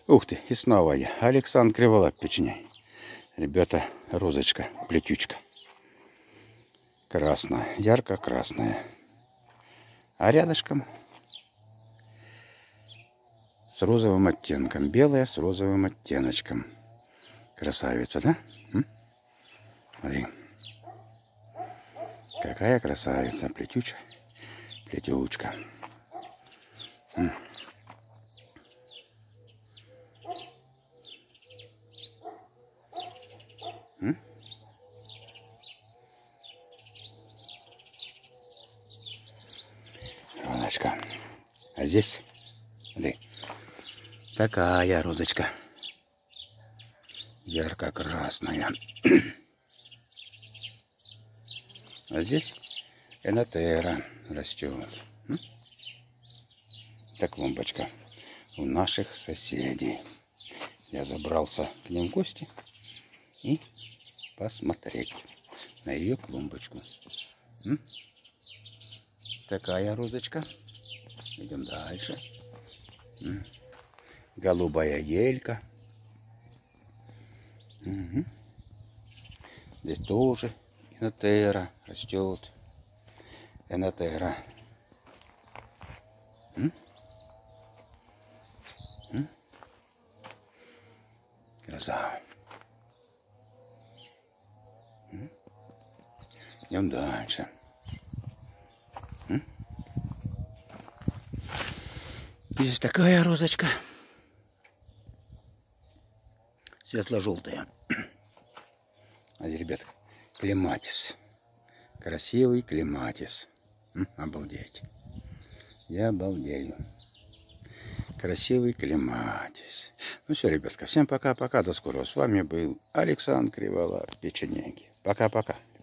Ух ты, и снова я. Александр Криволап печеней. Ребята, розочка, плетючка. Красная, ярко-красная. А рядышком с розовым оттенком. Белая с розовым оттеночком. Красавица, да? Смотри. Какая красавица. Плетючка. Плетючка. Розочка. А здесь, смотри, такая розочка. Ярко-красная. А здесь энотера растет. Это клумбочка у наших соседей. Я забрался к ним в гости и посмотреть на ее клумбочку. Такая розочка. Идем дальше. Голубая елька. Здесь тоже энотера растет. Энотера. Красава. Идем дальше. Здесь такая розочка. Светло-желтая. А здесь, ребят, клематис. Красивый клематис. Обалдеть. Я обалдею. Красивый клематис. Ну все, ребятка, всем пока-пока, до скорого. С вами был Александр Криволап, печенеги. Пока-пока.